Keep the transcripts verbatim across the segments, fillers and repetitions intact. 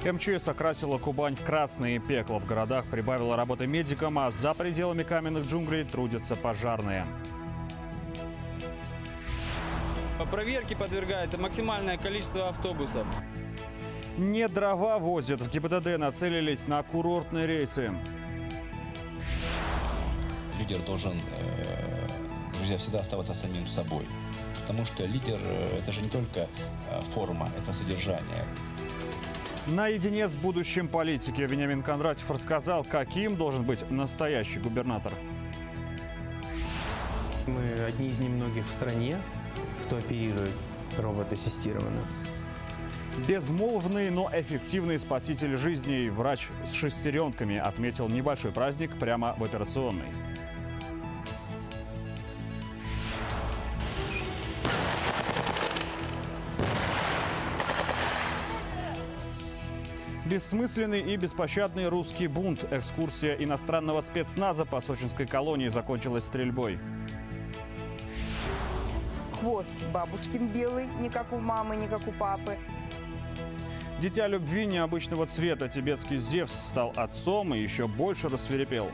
эм че эс окрасила Кубань в красное пекло. В городах прибавила работы медикам, а за пределами каменных джунглей трудятся пожарные. Проверке подвергается максимальное количество автобусов. Не дрова возят. В гэ бэ тэ дэ нацелились на курортные рейсы. Лидер должен, э, друзья, всегда оставаться самим собой. Потому что лидер – это же не только форма, это содержание. Наедине с будущим политиком Вениамин Кондратьев рассказал, каким должен быть настоящий губернатор. Мы одни из немногих в стране, кто оперирует роботассистированно. Безмолвный, но эффективный спаситель жизней. Врач с шестеренками отметил небольшой праздник прямо в операционной. Бессмысленный и беспощадный русский бунт. Экскурсия иностранного спецназа по сочинской колонии закончилась стрельбой. Хвост бабушкин белый, не как у мамы, не как у папы. Дитя любви необычного цвета. Тибетский Зевс стал отцом и еще больше рассвирепел.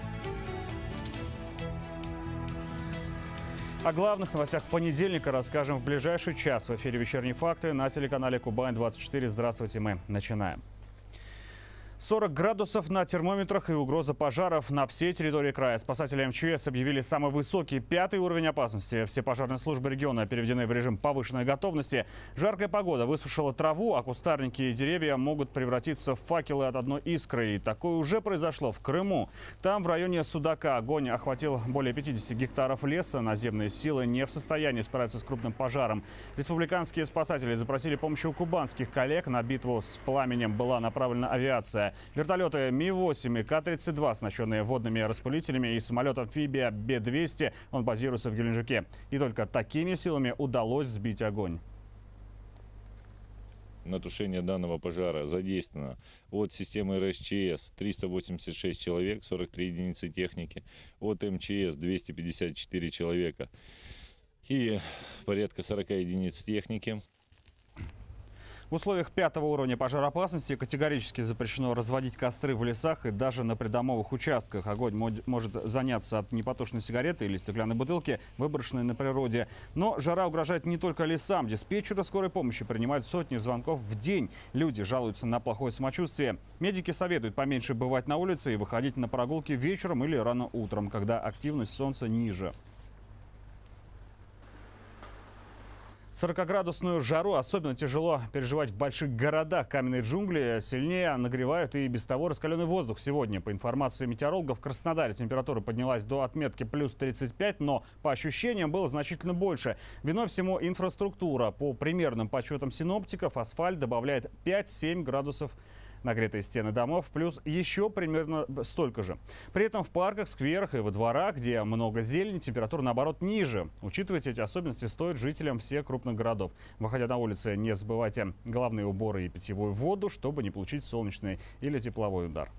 О главных новостях понедельника расскажем в ближайший час. В эфире «Вечерние факты» на телеканале Кубань двадцать четыре. Здравствуйте, мы начинаем. сорок градусов на термометрах и угроза пожаров на всей территории края. Спасатели эм че эс объявили самый высокий, пятый уровень опасности. Все пожарные службы региона переведены в режим повышенной готовности. Жаркая погода высушила траву, а кустарники и деревья могут превратиться в факелы от одной искры. И такое уже произошло в Крыму. Там, в районе Судака, огонь охватил более пятидесяти гектаров леса. Наземные силы не в состоянии справиться с крупным пожаром. Республиканские спасатели запросили помощи у кубанских коллег. На битву с пламенем была направлена авиация. Вертолеты Ми восемь и Ка тридцать два, оснащенные водными распылителями, и самолет-амфибия Бе двести, он базируется в Геленджике. И только такими силами удалось сбить огонь. На тушение данного пожара задействовано от системы эр эс че эс триста восемьдесят шесть человек, сорок три единицы техники, от эм че эс двести пятьдесят четыре человека и порядка сорока единиц техники. В условиях пятого уровня пожароопасности категорически запрещено разводить костры в лесах и даже на придомовых участках. Огонь может заняться от непотушенной сигареты или стеклянной бутылки, выброшенной на природе. Но жара угрожает не только лесам. Диспетчеры скорой помощи принимают сотни звонков в день. Люди жалуются на плохое самочувствие. Медики советуют поменьше бывать на улице и выходить на прогулки вечером или рано утром, когда активность солнца ниже. сорокаградусную жару особенно тяжело переживать в больших городах. Каменные джунгли сильнее нагревают и без того раскаленный воздух. Сегодня, по информации метеорологов, в Краснодаре температура поднялась до отметки плюс тридцать пять, но по ощущениям было значительно больше. Виной всему инфраструктура. По примерным подсчетам синоптиков, асфальт добавляет пять-семь градусов. Нагретые стены домов, плюс еще примерно столько же. При этом в парках, скверах и во дворах, где много зелени, температура наоборот ниже. Учитывать эти особенности стоит жителям всех крупных городов. Выходя на улицы, не забывайте головные уборы и питьевую воду, чтобы не получить солнечный или тепловой удар.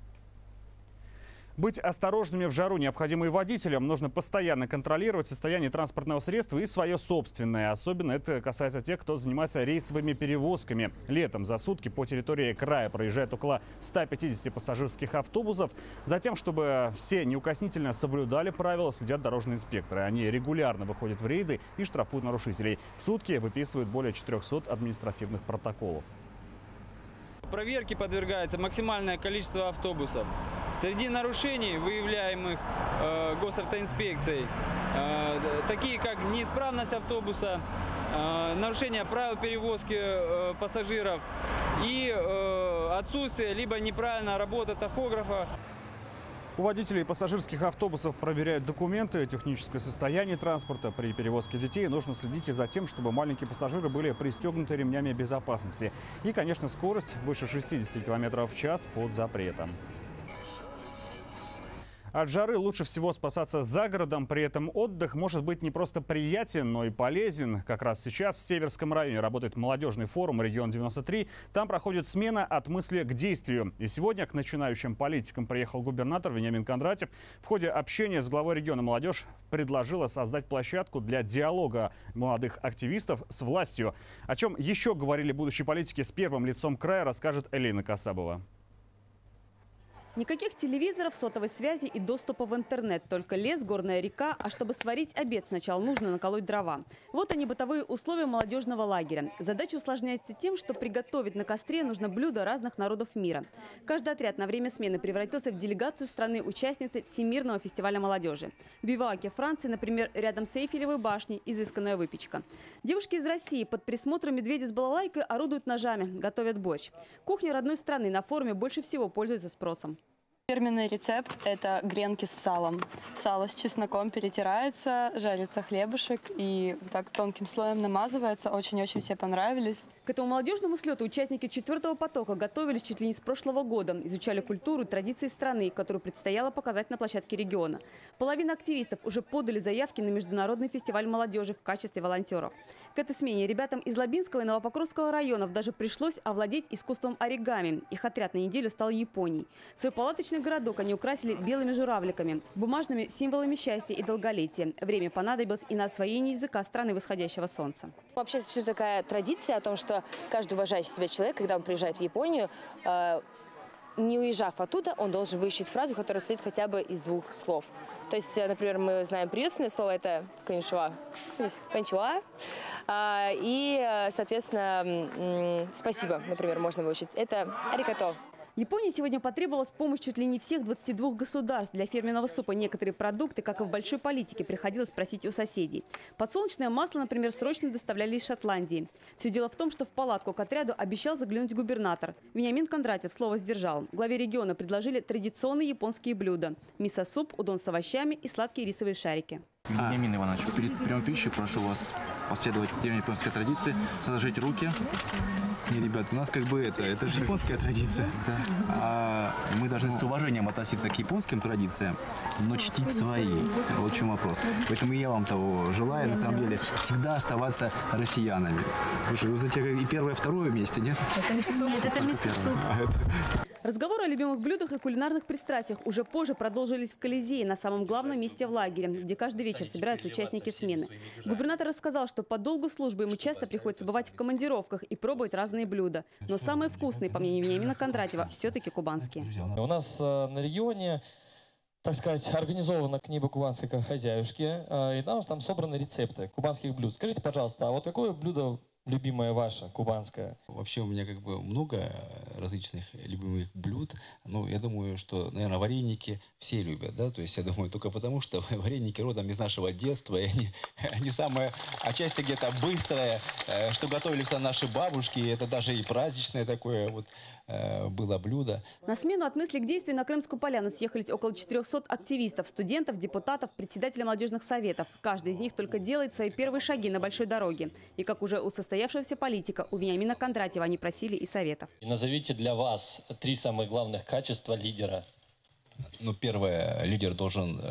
Быть осторожными в жару необходимо и водителям. Нужно постоянно контролировать состояние транспортного средства и свое собственное. Особенно это касается тех, кто занимается рейсовыми перевозками. Летом за сутки по территории края проезжает около ста пятидесяти пассажирских автобусов. Затем, чтобы все неукоснительно соблюдали правила, следят дорожные инспекторы. Они регулярно выходят в рейды и штрафуют нарушителей. В сутки выписывают более четырёхсот административных протоколов. Проверке подвергается максимальное количество автобусов. Среди нарушений, выявляемых э, госавтоинспекцией, э, такие как неисправность автобуса, э, нарушение правил перевозки э, пассажиров и э, отсутствие либо неправильная работа тахографа. У водителей пассажирских автобусов проверяют документы, техническое состояние транспорта. При перевозке детей нужно следить и за тем, чтобы маленькие пассажиры были пристегнуты ремнями безопасности. И, конечно, скорость выше шестидесяти километров в час под запретом. От жары лучше всего спасаться за городом. При этом отдых может быть не просто приятен, но и полезен. Как раз сейчас в Северском районе работает молодежный форум «Регион девяносто три». Там проходит смена от мысли к действию. И сегодня к начинающим политикам приехал губернатор Вениамин Кондратьев. В ходе общения с главой региона молодежь предложила создать площадку для диалога молодых активистов с властью. О чем еще говорили будущие политики с первым лицом края, расскажет Элина Касабова. Никаких телевизоров, сотовой связи и доступа в интернет. Только лес, горная река. А чтобы сварить обед, сначала нужно наколоть дрова. Вот они, бытовые условия молодежного лагеря. Задача усложняется тем, что приготовить на костре нужно блюда разных народов мира. Каждый отряд на время смены превратился в делегацию страны-участницы Всемирного фестиваля молодежи. В биваке Франции, например, рядом с Эйфелевой башней, изысканная выпечка. Девушки из России под присмотром медведя с балалайкой орудуют ножами, готовят борщ. Кухня родной страны на форуме больше всего пользуется спросом. Фирменный рецепт – это гренки с салом. Сало с чесноком перетирается, жарится хлебушек и так тонким слоем намазывается. Очень-очень все понравились. К этому молодежному слету участники четвертого потока готовились чуть ли не с прошлого года. Изучали культуру, традиции страны, которую предстояло показать на площадке региона. Половина активистов уже подали заявки на международный фестиваль молодежи в качестве волонтеров. К этой смене ребятам из Лабинского и Новопокровского районов даже пришлось овладеть искусством оригами. Их отряд на неделю стал Японией. Свой палаточный городок они украсили белыми журавликами, бумажными символами счастья и долголетия. Время понадобилось и на освоение языка страны восходящего солнца. Вообще существует такая традиция о том, что каждый уважающий себя человек, когда он приезжает в Японию, э, не уезжав оттуда, он должен выучить фразу, которая состоит хотя бы из двух слов. То есть, например, мы знаем приветственное слово – это «коничуа», «коничуа», э, и, соответственно, «спасибо», например, можно выучить. Это «арикато». Японии сегодня потребовалась помощь чуть ли не всех двадцати двух государств. Для фирменного супа некоторые продукты, как и в большой политике, приходилось просить у соседей. Подсолнечное масло, например, срочно доставляли из Шотландии. Все дело в том, что в палатку к отряду обещал заглянуть губернатор. Вениамин Кондратьев слово сдержал. Главе региона предложили традиционные японские блюда – мисо-суп, удон с овощами и сладкие рисовые шарики. Вениамин Иванович, перед приемом пищи прошу вас последовать древней японской традиции, сложить руки. И, ребят, у нас как бы это, это же японская традиция. Да. А мы должны с уважением относиться к японским традициям, но чтить свои. Вот в чем вопрос. Поэтому я вам того желаю, на самом деле, всегда оставаться россиянами. Слушай, вот эти и первое, и второе вместе, нет? Это мисо-суп. Нет, это мисо-суп. Разговоры о любимых блюдах и кулинарных пристрастиях уже позже продолжились в Колизее, на самом главном месте в лагере, где каждый вечер собираются участники смены. Губернатор рассказал, что по долгу службы ему часто приходится бывать в командировках и пробовать разные блюда. Но самые вкусные, по мнению Вениамина Кондратьева, все-таки кубанские. У нас э, на регионе, так сказать, организовано книга кубанской хозяюшки, э, и там, там собраны рецепты кубанских блюд. Скажите, пожалуйста, а вот какое блюдо любимое ваше, кубанское? Вообще у меня как бы много различных любимых блюд. Ну, я думаю, что, наверное, вареники все любят, да? То есть, я думаю, только потому, что вареники родом из нашего детства, и они, они самые, отчасти где-то быстрое, что готовили все наши бабушки, это даже и праздничное такое вот было блюдо. На смену от мысли к действию на Крымскую поляну съехались около четырёхсот активистов, студентов, депутатов, председателей молодежных советов. Каждый из них только делает свои первые шаги на большой дороге. И как уже у состоявшегося политика, у Вениамина Кондратьева они просили и советов. Назовите для вас три самых главных качества лидера. Ну, первое, лидер должен,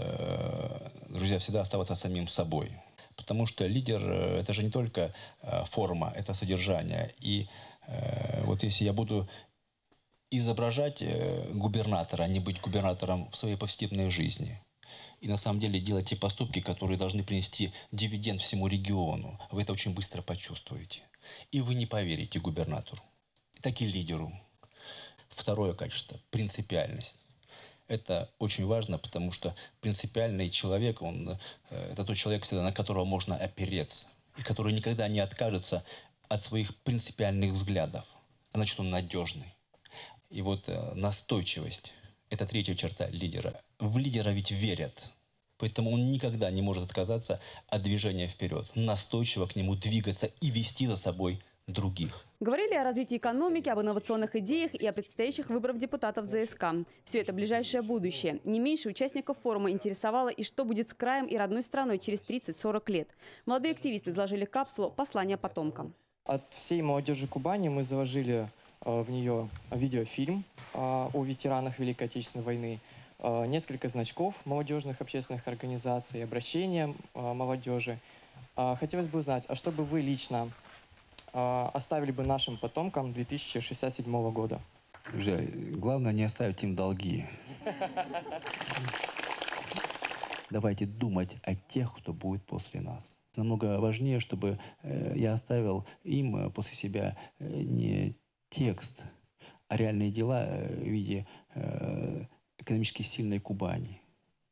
друзья, всегда оставаться самим собой. Потому что лидер – это же не только форма, это содержание. И вот если я буду изображать губернатора, а не быть губернатором в своей повседневной жизни. И на самом деле делать те поступки, которые должны принести дивиденд всему региону. Вы это очень быстро почувствуете. И вы не поверите губернатору, так и лидеру. Второе качество – принципиальность. Это очень важно, потому что принципиальный человек, он, это тот человек, всегда, на которого можно опереться. И который никогда не откажется от своих принципиальных взглядов. А значит, он надежный. И вот э, настойчивость – это третья черта лидера. В лидера ведь верят. Поэтому он никогда не может отказаться от движения вперед. Настойчиво к нему двигаться и вести за собой других. Говорили о развитии экономики, об инновационных идеях и о предстоящих выборах депутатов ЗСК. Все это ближайшее будущее. Не меньше участников форума интересовало и что будет с краем и родной страной через тридцать-сорок лет. Молодые активисты изложили капсулу «Послание потомкам». От всей молодежи Кубани мы заложили в нее видеофильм о ветеранах Великой Отечественной войны. э, несколько значков молодежных общественных организаций, обращения э, молодежи. Э, хотелось бы узнать, а что бы вы лично э, оставили бы нашим потомкам две тысячи шестьдесят седьмого года? Друзья, главное не оставить им долги. Давайте думать о тех, кто будет после нас. Намного важнее, чтобы э, я оставил им э, после себя э, не текст, а реальные дела э, в виде э, экономически сильной Кубани.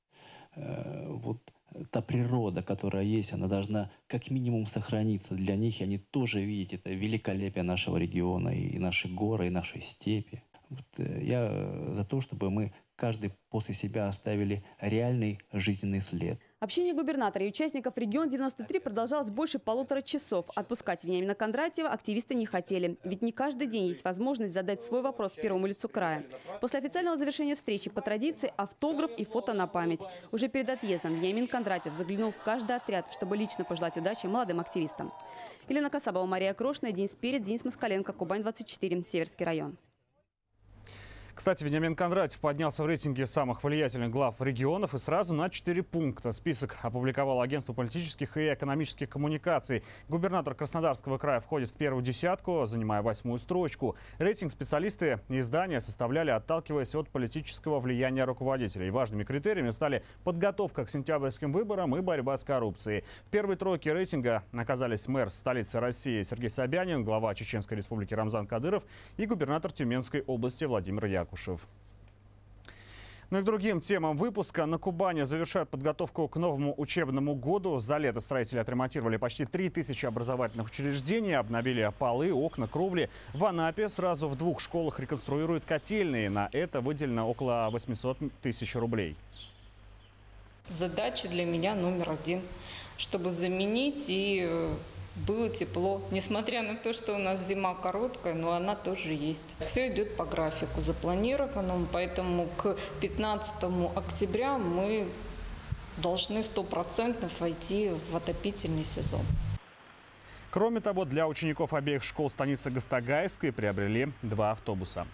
Э, вот та природа, которая есть, она должна как минимум сохраниться для них, и они тоже видят это великолепие нашего региона, и наши горы, и наши степи. Вот, э, я за то, чтобы мы каждый после себя оставили реальный жизненный след. Общение губернатора и участников регион девяносто три продолжалось больше полутора часов. Отпускать Вениамина Кондратьева активисты не хотели. Ведь не каждый день есть возможность задать свой вопрос первому лицу края. После официального завершения встречи по традиции автограф и фото на память. Уже перед отъездом Вениамин Кондратьев заглянул в каждый отряд, чтобы лично пожелать удачи молодым активистам. Елена Касабова, Мария Крошная, Денис Перец, Денис Москаленко, Кубань двадцать четыре, Северский район. Кстати, Вениамин Кондратьев поднялся в рейтинге самых влиятельных глав регионов и сразу на четыре пункта. Список опубликовало Агентство политических и экономических коммуникаций. Губернатор Краснодарского края входит в первую десятку, занимая восьмую строчку. Рейтинг специалисты издания составляли, отталкиваясь от политического влияния руководителей. Важными критериями стали подготовка к сентябрьским выборам и борьба с коррупцией. В первой тройке рейтинга оказались мэр столицы России Сергей Собянин, глава Чеченской республики Рамзан Кадыров и губернатор Тюменской области Владимир Якушев. Ну и к другим темам выпуска. На Кубани завершают подготовку к новому учебному году. За лето строители отремонтировали почти три тысячи образовательных учреждений, обновили полы, окна, кровли. В Анапе сразу в двух школах реконструируют котельные. На это выделено около восьмисот тысяч рублей. Задача для меня номер один, чтобы заменить и было тепло. Несмотря на то, что у нас зима короткая, но она тоже есть. Все идет по графику запланированному, поэтому к пятнадцатому октября мы должны сто процентов войти в отопительный сезон. Кроме того, для учеников обеих школ станицы Гастогайской приобрели два автобуса.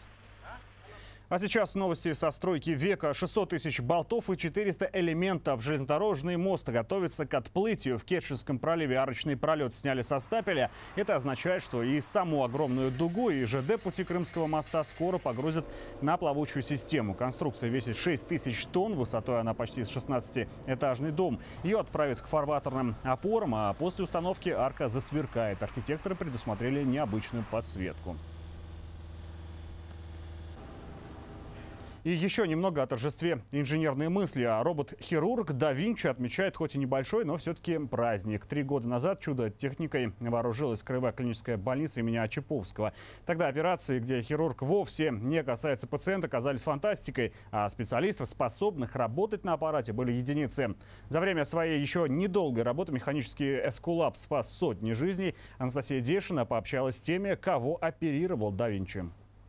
А сейчас новости со стройки века. шестьсот тысяч болтов и четыреста элементов. Железнодорожный мост готовится к отплытию. В Керченском проливе арочный пролет сняли со стапеля. Это означает, что и саму огромную дугу, и ЖД пути Крымского моста скоро погрузят на плавучую систему. Конструкция весит шесть тысяч тонн. Высотой она почти шестнадцатиэтажный дом. Ее отправят к фарватерным опорам, а после установки арка засверкает. Архитекторы предусмотрели необычную подсветку. И еще немного о торжестве инженерной мысли. А робот-хирург да Винчи отмечает хоть и небольшой, но все-таки праздник. Три года назад чудо-техникой вооружилась краевая клиническая больница имени Очаповского. Тогда операции, где хирург вовсе не касается пациента, казались фантастикой, а специалистов, способных работать на аппарате, были единицы. За время своей еще недолгой работы механический эскулап спас сотни жизней. Анастасия Дешина пообщалась с теми, кого оперировал да Винчи.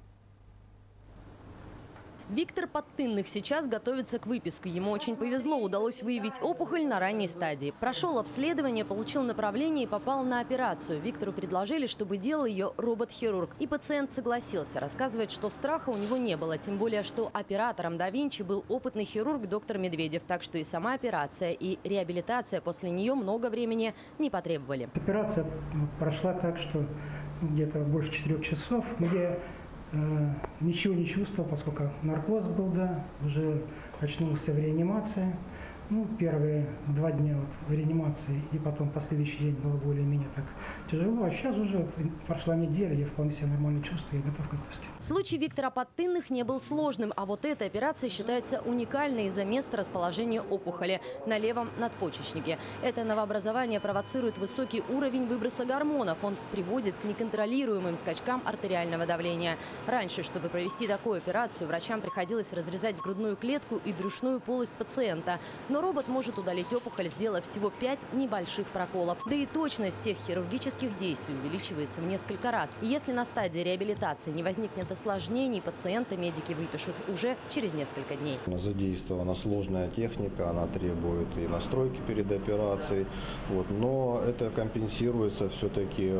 Виктор Подтынных сейчас готовится к выписке. Ему очень повезло, удалось выявить опухоль на ранней стадии. Прошел обследование, получил направление и попал на операцию. Виктору предложили, чтобы делал ее робот-хирург. И пациент согласился. Рассказывает, что страха у него не было. Тем более, что оператором да Винчи был опытный хирург доктор Медведев. Так что и сама операция, и реабилитация после нее много времени не потребовали. Операция прошла так, что где-то больше четырех часов, где ничего не чувствовал, поскольку наркоз был, да, уже очнулся в реанимации. Ну, первые два дня вот в реанимации, и потом последующий день было более-менее так тяжело. А сейчас уже вот прошла неделя, я вполне себя нормально чувствую и готов к выпуске. Случай Виктора Подтынных не был сложным, а вот эта операция считается уникальной из-за места расположения опухоли на левом надпочечнике. Это новообразование провоцирует высокий уровень выброса гормонов. Он приводит к неконтролируемым скачкам артериального давления. Раньше, чтобы провести такую операцию, врачам приходилось разрезать грудную клетку и брюшную полость пациента. Но робот может удалить опухоль, сделав всего пять небольших проколов. Да и точность всех хирургических действий увеличивается в несколько раз. И если на стадии реабилитации не возникнет осложнений, пациента медики выпишут уже через несколько дней. Задействована сложная техника, она требует и настройки перед операцией. Вот, но это компенсируется все-таки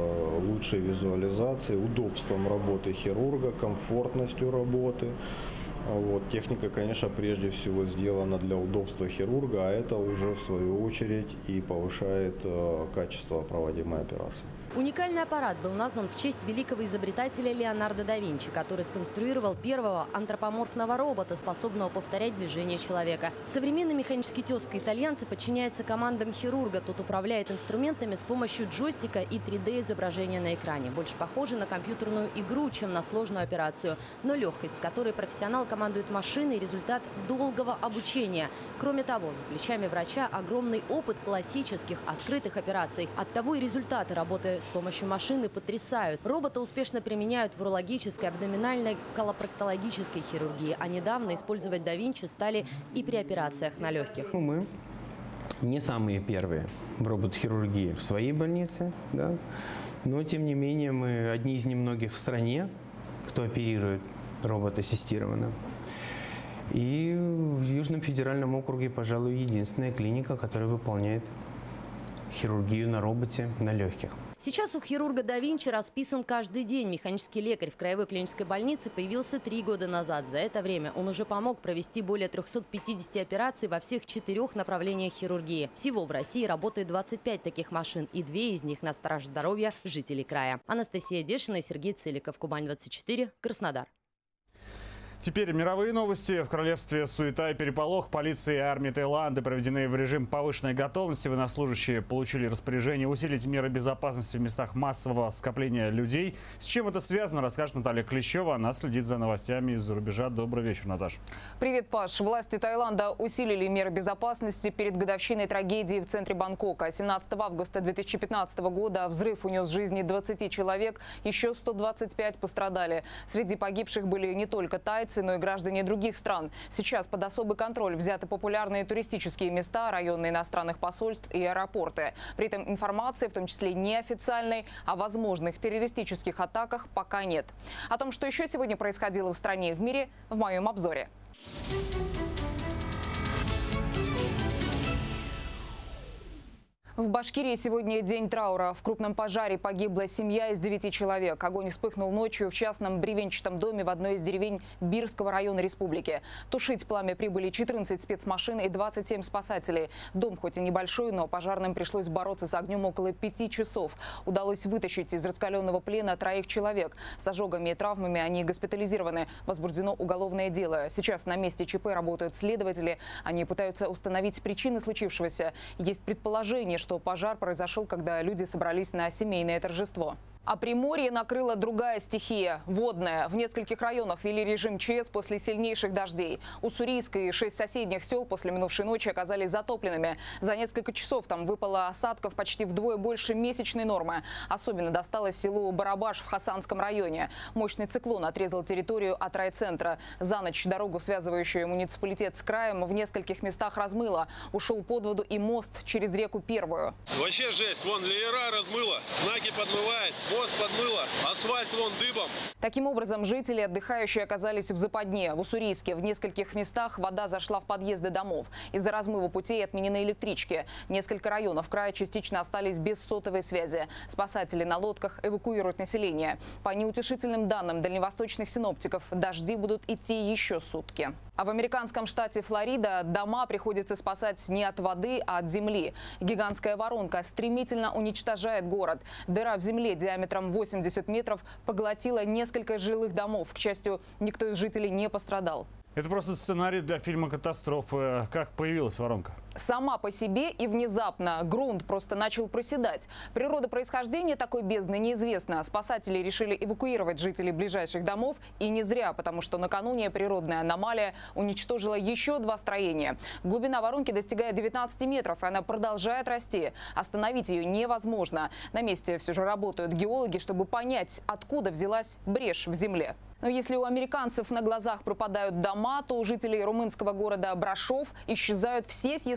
лучшей визуализацией, удобством работы хирурга, комфортностью работы. Вот. Техника, конечно, прежде всего сделана для удобства хирурга, а это уже в свою очередь и повышает э, качество проводимой операции. Уникальный аппарат был назван в честь великого изобретателя Леонардо да Винчи, который сконструировал первого антропоморфного робота, способного повторять движения человека. Современный механический тезка итальянца подчиняется командам хирурга. Тот управляет инструментами с помощью джойстика и три дэ изображения на экране. Больше похоже на компьютерную игру, чем на сложную операцию. Но легкость, с которой профессионал командует машиной, результат долгого обучения. Кроме того, за плечами врача огромный опыт классических открытых операций. Оттого и результаты работы с помощью машины потрясают. Робота успешно применяют в урологической, абдоминальной, колопроктологической хирургии. А недавно использовать да Винчи стали и при операциях на легких. Мы не самые первые в робот-хирургии в своей больнице, да? Но тем не менее мы одни из немногих в стране, кто оперирует робот-ассистированно. И в Южном федеральном округе, пожалуй, единственная клиника, которая выполняет хирургию на роботе на легких. Сейчас у хирурга да Винчи расписан каждый день. Механический лекарь в краевой клинической больнице появился три года назад. За это время он уже помог провести более трёхсот пятидесяти операций во всех четырех направлениях хирургии. Всего в России работает двадцать пять таких машин, и две из них на страже здоровья жителей края. Анастасия Дешина и Сергей Целиков, Кубань двадцать четыре, Краснодар. Теперь мировые новости. В королевстве суета и переполох. Полиция и армия Таиланда проведены в режим повышенной готовности. Военнослужащие получили распоряжение усилить меры безопасности в местах массового скопления людей. С чем это связано, расскажет Наталья Клещева. Она следит за новостями из-за рубежа. Добрый вечер, Наташа. Привет, Паш. Власти Таиланда усилили меры безопасности перед годовщиной трагедии в центре Бангкока. семнадцатого августа две тысячи пятнадцатого года взрыв унес жизни двадцати человек. Еще сто двадцать пять пострадали. Среди погибших были не только тайцы, но и граждане других стран. Сейчас под особый контроль взяты популярные туристические места, районы иностранных посольств и аэропорты. При этом информации, в том числе неофициальной, о возможных террористических атаках пока нет. О том, что еще сегодня происходило в стране и в мире, в моем обзоре. В Башкирии сегодня день траура. В крупном пожаре погибла семья из девяти человек. Огонь вспыхнул ночью в частном бревенчатом доме в одной из деревень Бирского района республики. Тушить пламя прибыли четырнадцать спецмашин и двадцать семь спасателей. Дом хоть и небольшой, но пожарным пришлось бороться с огнем около пяти часов. Удалось вытащить из раскаленного плена троих человек. С ожогами и травмами они госпитализированы. Возбуждено уголовное дело. Сейчас на месте ЧП работают следователи. Они пытаются установить причины случившегося. Есть предположение, что что пожар произошел, когда люди собрались на семейное торжество. А Приморье накрыла другая стихия – водная. В нескольких районах ввели режим ЧС после сильнейших дождей. Уссурийск и шесть соседних сел после минувшей ночи оказались затопленными. За несколько часов там выпало осадков почти вдвое больше месячной нормы. Особенно досталось селу Барабаш в Хасанском районе. Мощный циклон отрезал территорию от райцентра. За ночь дорогу, связывающую муниципалитет с краем, в нескольких местах размыло. Ушел под воду и мост через реку Первую. Вообще жесть. Вон леера размыло, знаки подмывает. Мост подмыло, асфальт вон дыбом. Таким образом, жители, отдыхающие, оказались в западне. В Уссурийске в нескольких местах вода зашла в подъезды домов. Из-за размыва путей отменены электрички. Несколько районов края частично остались без сотовой связи. Спасатели на лодках эвакуируют население. По неутешительным данным дальневосточных синоптиков, дожди будут идти еще сутки. А в американском штате Флорида дома приходится спасать не от воды, а от земли. Гигантская воронка стремительно уничтожает город. Дыра в земле диаметром восемьдесят метров поглотила несколько жилых домов. К счастью, никто из жителей не пострадал. Это просто сценарий для фильма «Катастрофы». Как появилась воронка? Сама по себе и внезапно. Грунт просто начал проседать. Природа происхождения такой бездны неизвестна. Спасатели решили эвакуировать жителей ближайших домов. И не зря, потому что накануне природная аномалия уничтожила еще два строения. Глубина воронки достигает девятнадцати метров, и она продолжает расти. Остановить ее невозможно. На месте все же работают геологи, чтобы понять, откуда взялась брешь в земле. Но если у американцев на глазах пропадают дома, то у жителей румынского города Брашов исчезают все съестные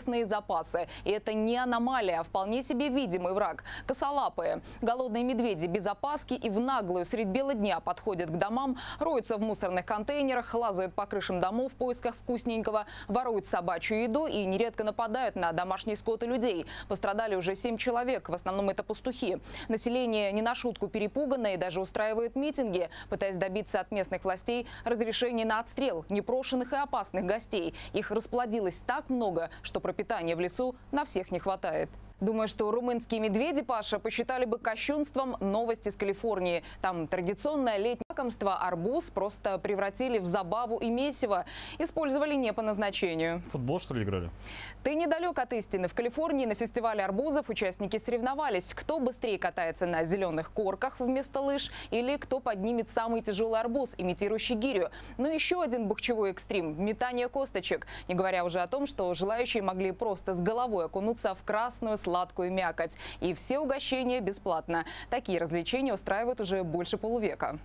съестные запасы. И это не аномалия, а вполне себе видимый враг. Косолапые. Голодные медведи без опаски и в наглую средь бела дня подходят к домам, роются в мусорных контейнерах, лазают по крышам домов в поисках вкусненького, воруют собачью еду и нередко нападают на домашний скот и людей. Пострадали уже семь человек, в основном это пастухи. Население не на шутку перепугано и даже устраивает митинги, пытаясь добиться от местных властей разрешения на отстрел непрошенных и опасных гостей. Их расплодилось так много, что пропитания в лесу на всех не хватает. Думаю, что румынские медведи, Паша, посчитали бы кощунством новости из Калифорнии. Там традиционное летнее лакомство арбуз просто превратили в забаву и месиво. Использовали не по назначению. Футбол, что ли, играли? Ты недалек от истины. В Калифорнии на фестивале арбузов участники соревновались, кто быстрее катается на зеленых корках вместо лыж или кто поднимет самый тяжелый арбуз, имитирующий гирю. Но еще один бухчевой экстрим – метание косточек. Не говоря уже о том, что желающие могли просто с головой окунуться в красную сладкую мякоть. И все угощения бесплатно. Такие развлечения устраивают уже больше полувека.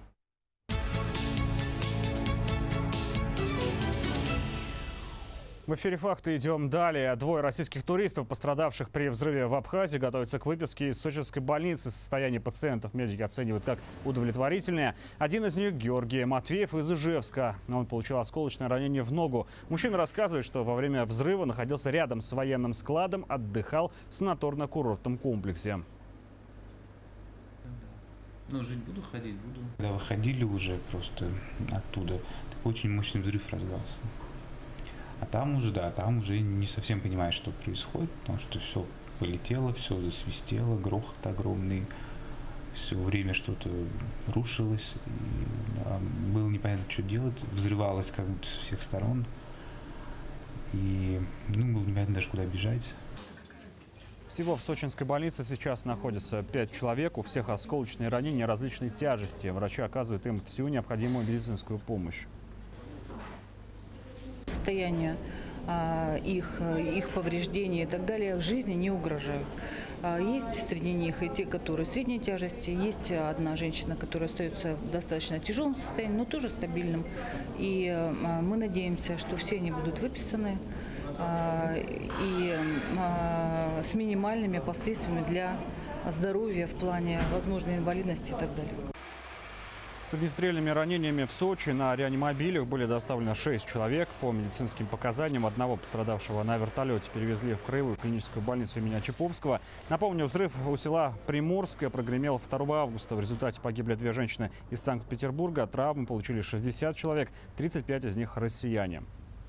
В эфире «Факты» идем далее. Двое российских туристов, пострадавших при взрыве в Абхазии, готовятся к выписке из сочинской больницы. Состояние пациентов медики оценивают как удовлетворительное. Один из них – Георгий Матвеев из Ижевска. Он получил осколочное ранение в ногу. Мужчина рассказывает, что во время взрыва находился рядом с военным складом, отдыхал в санаторно-курортном комплексе. Ну, жить буду, ходить буду. Когда выходили уже просто оттуда, очень мощный взрыв раздался. А там уже, да, там уже не совсем понимаешь, что происходит, потому что все полетело, все засвистело, грохот огромный, все время что-то рушилось, и, да, было непонятно, что делать, взрывалось как будто с всех сторон, и ну, было непонятно даже, куда бежать. Всего в сочинской больнице сейчас находится пять человек, у всех осколочные ранения различной тяжести. Врачи оказывают им всю необходимую медицинскую помощь. Состояние их, их повреждения и так далее жизни не угрожают. Есть среди них и те, которые средней тяжести, есть одна женщина, которая остается в достаточно тяжелом состоянии, но тоже стабильным. И мы надеемся, что все они будут выписаны и с минимальными последствиями для здоровья в плане возможной инвалидности и так далее. С огнестрельными ранениями в Сочи на реанимобилях были доставлены шесть человек. По медицинским показаниям одного пострадавшего на вертолете перевезли в краевую клиническую больницу имени Чаповского. Напомню, взрыв у села Приморское прогремел второго августа. В результате погибли две женщины из Санкт-Петербурга. Травмы получили шестьдесят человек, тридцать пять из них россияне.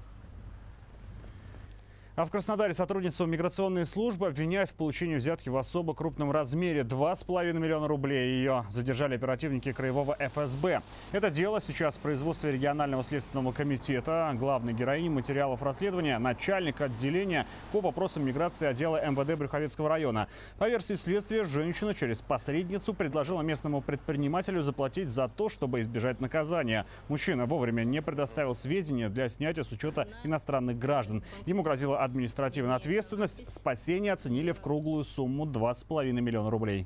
А в Краснодаре сотрудницу миграционной службы обвиняют в получении взятки в особо крупном размере – два с половиной миллиона рублей. Ее задержали оперативники краевого эф эс бэ. Это дело сейчас в производстве регионального следственного комитета. Главной героиней материалов расследования – начальник отделения по вопросам миграции отдела эм вэ дэ Брюховецкого района. По версии следствия, женщина через посредницу предложила местному предпринимателю заплатить за то, чтобы избежать наказания. Мужчина вовремя не предоставил сведения для снятия с учета иностранных граждан. Ему грозила административная ответственность. Спасение оценили в круглую сумму два с половиной миллиона рублей.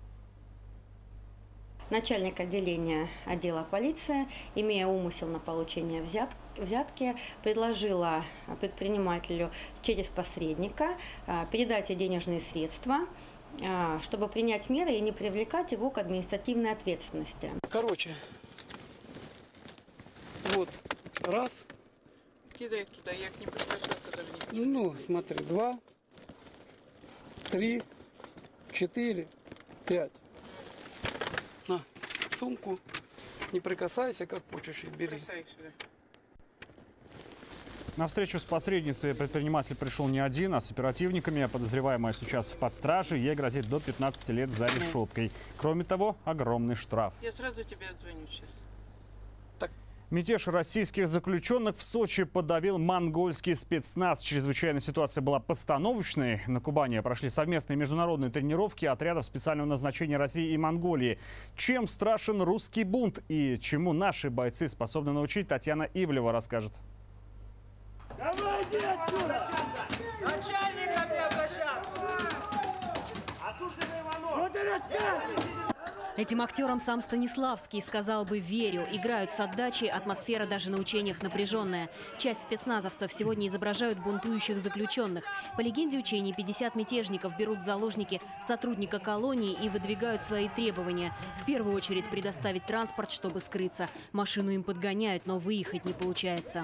Начальник отделения отдела полиции, имея умысел на получение взят, взятки, предложила предпринимателю через посредника передать ей денежные средства, чтобы принять меры и не привлекать его к административной ответственности. Короче, вот, раз. Кидай туда, я к ним прикасаться даже не хочу. Ну, смотри, два, три, четыре, пять. На, сумку. Не прикасайся, как хочешь, и бери. На встречу с посредницей предприниматель пришел не один, а с оперативниками. Подозреваемая сейчас под стражей. Ей грозит до пятнадцати лет за решеткой. Кроме того, огромный штраф. Я сразу тебе отзвоню сейчас. Мятеж российских заключенных в Сочи подавил монгольский спецназ. Чрезвычайная ситуация была постановочной. На Кубани прошли совместные международные тренировки отрядов специального назначения России и Монголии. Чем страшен русский бунт и чему наши бойцы способны научить, Татьяна Ивлева расскажет. Давайте отсюда! Начальника не обращаться! Осушливый Иванов! Что ты рассказываешь? Этим актерам сам Станиславский сказал бы «верю». Играют с отдачей, атмосфера даже на учениях напряженная. Часть спецназовцев сегодня изображают бунтующих заключенных. По легенде учений, пятьдесят мятежников берут в заложники сотрудника колонии и выдвигают свои требования. В первую очередь предоставить транспорт, чтобы скрыться. Машину им подгоняют, но выехать не получается.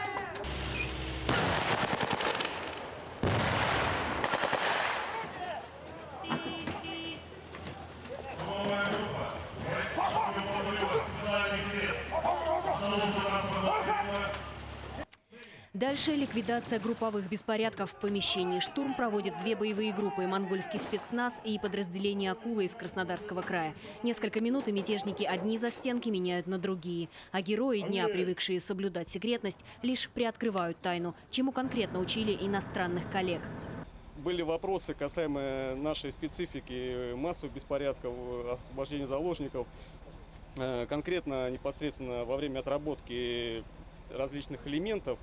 Дальше ликвидация групповых беспорядков в помещении. Штурм проводят две боевые группы – монгольский спецназ и подразделение «Акула» из Краснодарского края. Несколько минут и мятежники одни застенки меняют на другие. А герои дня, привыкшие соблюдать секретность, лишь приоткрывают тайну, чему конкретно учили иностранных коллег. Были вопросы касаемо нашей специфики массовых беспорядков, освобождения заложников. Конкретно, непосредственно во время отработки различных элементов,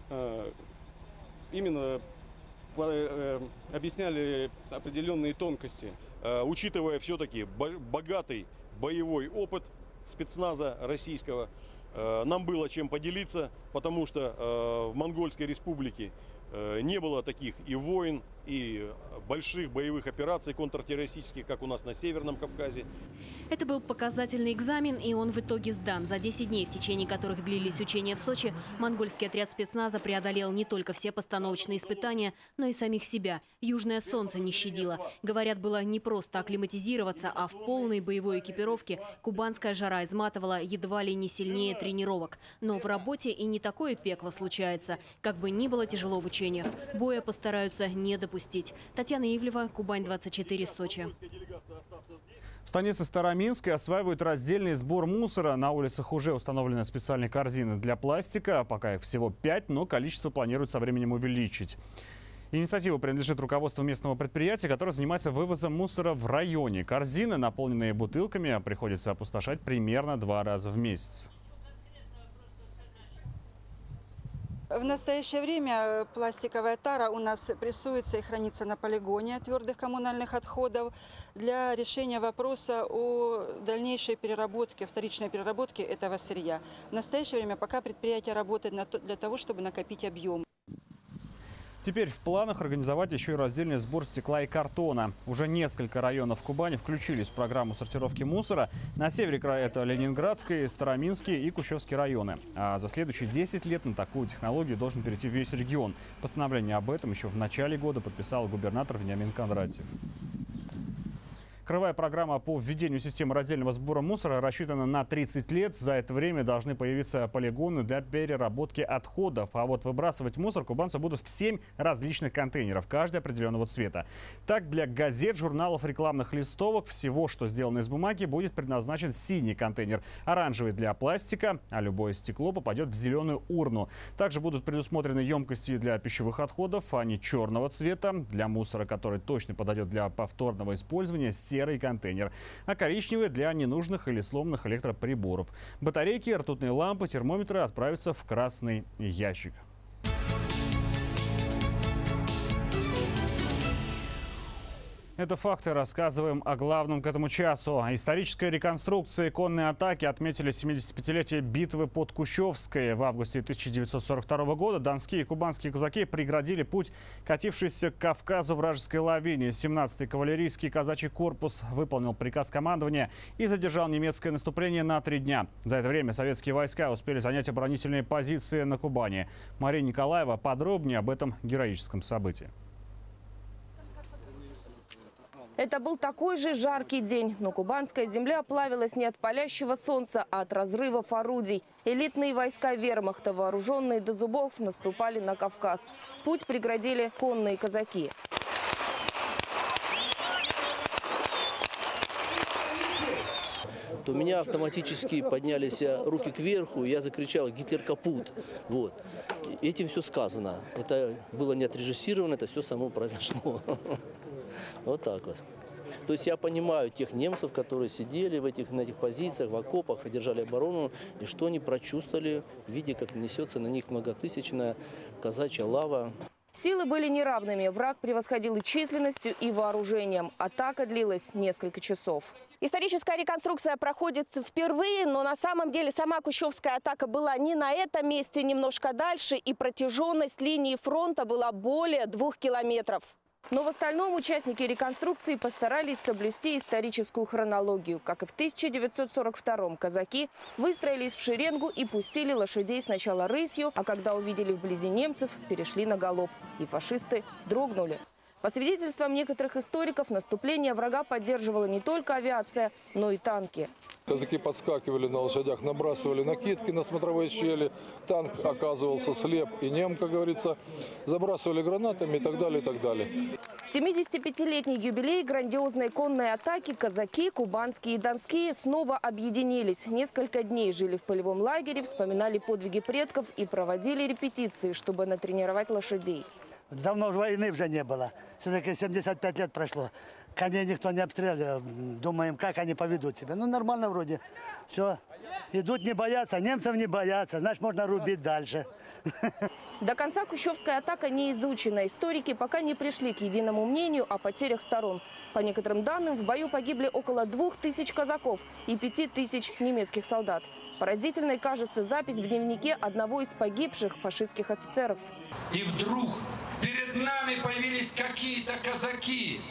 именно объясняли определенные тонкости. Учитывая все-таки богатый боевой опыт спецназа российского, нам было чем поделиться, потому что в Монгольской республике не было таких и войн, и больших боевых операций контртеррористических, как у нас на Северном Кавказе. Это был показательный экзамен, и он в итоге сдан. За десять дней, в течение которых длились учения в Сочи, монгольский отряд спецназа преодолел не только все постановочные испытания, но и самих себя. Южное солнце не щадило. Говорят, было не просто акклиматизироваться, а в полной боевой экипировке кубанская жара изматывала едва ли не сильнее тренировок. Но в работе и не такое пекло случается. Как бы ни было тяжело в учениях, боя постараются не допустить. Татьяна Ивлева, Кубань двадцать четыре, Сочи. В станице Староминской осваивают раздельный сбор мусора. На улицах уже установлены специальные корзины для пластика. Пока их всего пять, но количество планируют со временем увеличить. Инициатива принадлежит руководству местного предприятия, которое занимается вывозом мусора в районе. Корзины, наполненные бутылками, приходится опустошать примерно два раза в месяц. В настоящее время пластиковая тара у нас прессуется и хранится на полигоне твердых коммунальных отходов для решения вопроса о дальнейшей переработке, вторичной переработке этого сырья. В настоящее время пока предприятие работает для того, чтобы накопить объем. Теперь в планах организовать еще и раздельный сбор стекла и картона. Уже несколько районов Кубани включились в программу сортировки мусора. На севере края это Ленинградский, Староминский и Кущевский районы. А за следующие десять лет на такую технологию должен перейти весь регион. Постановление об этом еще в начале года подписал губернатор Вениамин Кондратьев. Краевая программа по введению системы раздельного сбора мусора рассчитана на тридцать лет. За это время должны появиться полигоны для переработки отходов. А вот выбрасывать мусор кубанцы будут в семь различных контейнеров, каждый определенного цвета. Так, для газет, журналов, рекламных листовок, всего, что сделано из бумаги, будет предназначен синий контейнер. Оранжевый для пластика, а любое стекло попадет в зеленую урну. Также будут предусмотрены емкости для пищевых отходов, они черного цвета. Для мусора, который точно подойдет для повторного использования, серый контейнер, а коричневый для ненужных или сломанных электроприборов. Батарейки, ртутные лампы, термометры отправятся в красный ящик. Это факты. Рассказываем о главном к этому часу. Историческая реконструкция конной атаки отметили семидесятипятилетие битвы под Кущевской. В августе тысяча девятьсот сорок второго года донские и кубанские казаки преградили путь катившейся к Кавказу вражеской лавине. семнадцатый кавалерийский казачий корпус выполнил приказ командования и задержал немецкое наступление на три дня. За это время советские войска успели занять оборонительные позиции на Кубани. Мария Николаева подробнее об этом героическом событии. Это был такой же жаркий день, но кубанская земля плавилась не от палящего солнца, а от разрывов орудий. Элитные войска вермахта, вооруженные до зубов, наступали на Кавказ. Путь преградили конные казаки. У меня автоматически поднялись руки кверху, я закричал «Гитлер капут!». Вот. Этим все сказано. Это было не отрежиссировано, это все само произошло. Вот так вот. То есть я понимаю тех немцев, которые сидели в этих, на этих позициях, в окопах, и держали оборону, и что они прочувствовали, видя, как несется на них многотысячная казачья лава. Силы были неравными. Враг превосходил и численностью, и вооружением. Атака длилась несколько часов. Историческая реконструкция проходит впервые, но на самом деле сама Кущевская атака была не на этом месте, немножко дальше, и протяженность линии фронта была более двух километров. Но в остальном участники реконструкции постарались соблюсти историческую хронологию. Как и в тысяча девятьсот сорок втором, казаки выстроились в шеренгу и пустили лошадей сначала рысью, а когда увидели вблизи немцев, перешли на галоп. И фашисты дрогнули. По свидетельствам некоторых историков, наступление врага поддерживала не только авиация, но и танки. Казаки подскакивали на лошадях, набрасывали накидки на смотровые щели. Танк оказывался слеп и нем, как говорится. Забрасывали гранатами и так далее, и так далее. В семидесятипятилетний юбилей грандиозной конной атаки казаки, кубанские и донские, снова объединились. Несколько дней жили в полевом лагере, вспоминали подвиги предков и проводили репетиции, чтобы натренировать лошадей. Давно уже войны уже не было. Все-таки семьдесят пять лет прошло. Коней никто не обстреливал. Думаем, как они поведут себя. Ну, нормально вроде. Все. Идут, не боятся. Немцев не боятся. Значит, можно рубить дальше. До конца Кущевская атака не изучена. Историки пока не пришли к единому мнению о потерях сторон. По некоторым данным, в бою погибли около двух тысяч казаков и пяти тысяч немецких солдат. Поразительной кажется запись в дневнике одного из погибших фашистских офицеров. И вдруг перед нами появились какие-то казаки.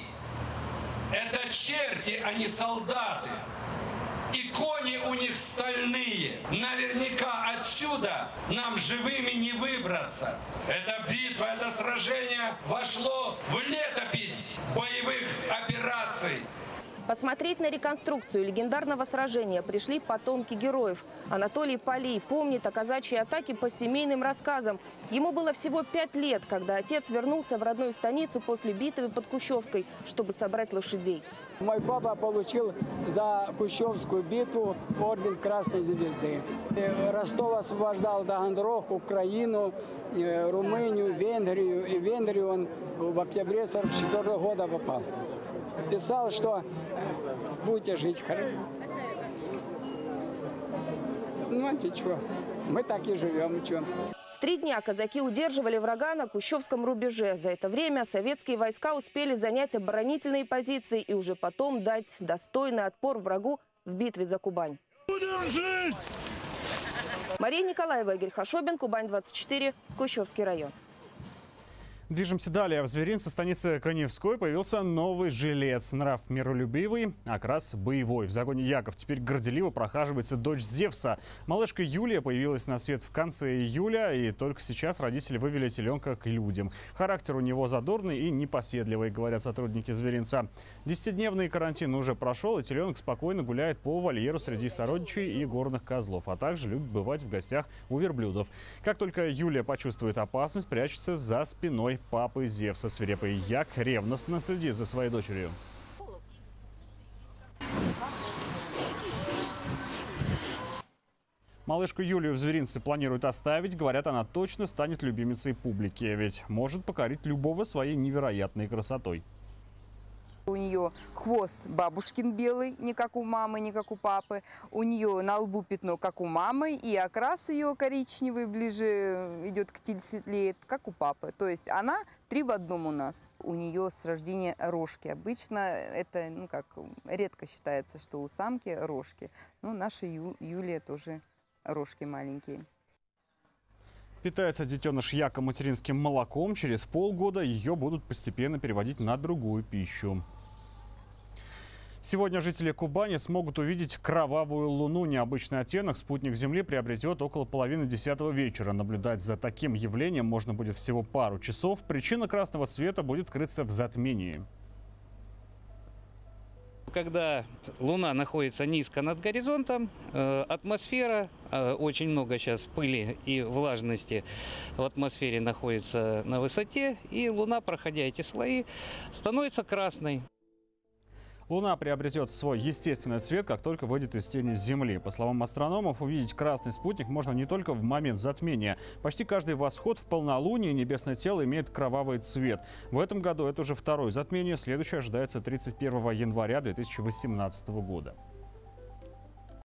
Это черти, а не солдаты. И кони у них стальные. Наверняка отсюда нам живыми не выбраться. Эта битва, это сражение вошло в летопись боевых операций. Посмотреть на реконструкцию легендарного сражения пришли потомки героев. Анатолий Полей помнит о казачьей атаке по семейным рассказам. Ему было всего пять лет, когда отец вернулся в родную станицу после битвы под Кущевской, чтобы собрать лошадей. Мой папа получил за Кущевскую битву орден Красной Звезды. Ростов освобождал Таганрог, Украину, Румынию, Венгрию. И в Венгрию он в октябре сорок четвёртого года попал. Писал, что будете жить хорошо. Ну, а ты что? Мы так и живем. Что? Три дня казаки удерживали врага на Кущевском рубеже. За это время советские войска успели занять оборонительные позиции и уже потом дать достойный отпор врагу в битве за Кубань. Будем жить! Мария Николаева, Игорь Хашобин, Кубань двадцать четыре, Кущевский район. Движемся далее. В Зверинце, станице Каневской, появился новый жилец. Нрав миролюбивый, окрас боевой. В загоне Яков теперь горделиво прохаживается дочь Зевса. Малышка Юлия появилась на свет в конце июля, и только сейчас родители вывели теленка к людям. Характер у него задорный и непоседливый, говорят сотрудники Зверинца. Десятидневный карантин уже прошел, и теленок спокойно гуляет по вольеру среди сородичей и горных козлов, а также любит бывать в гостях у верблюдов. Как только Юлия почувствует опасность, прячется за спиной папы Зевса. Свирепый Як ревностно следит за своей дочерью. Малышку Юлию в Зверинце планируют оставить. Говорят, она точно станет любимицей публики, ведь может покорить любого своей невероятной красотой. У нее хвост бабушкин белый, не как у мамы, не как у папы. У нее на лбу пятно, как у мамы, и окрас ее коричневый ближе идет к тель светлеет, как у папы. То есть она три в одном у нас. У нее с рождения рожки. Обычно это, ну как, редко считается, что у самки рожки. Но наша Ю, Юлия тоже рожки маленькие. Питается детеныш Яка материнским молоком. Через полгода ее будут постепенно переводить на другую пищу. Сегодня жители Кубани смогут увидеть кровавую луну. Необычный оттенок спутник Земли приобретет около половины десятого вечера. Наблюдать за таким явлением можно будет всего пару часов. Причина красного цвета будет крыться в затмении. Когда Луна находится низко над горизонтом, э, атмосфера, э, очень много сейчас пыли и влажности в атмосфере находится на высоте, и Луна, проходя эти слои, становится красной. Луна приобретет свой естественный цвет, как только выйдет из тени Земли. По словам астрономов, увидеть красный спутник можно не только в момент затмения. Почти каждый восход в полнолуние небесное тело имеет кровавый цвет. В этом году это уже второе затмение. Следующее ожидается тридцать первого января две тысячи восемнадцатого года.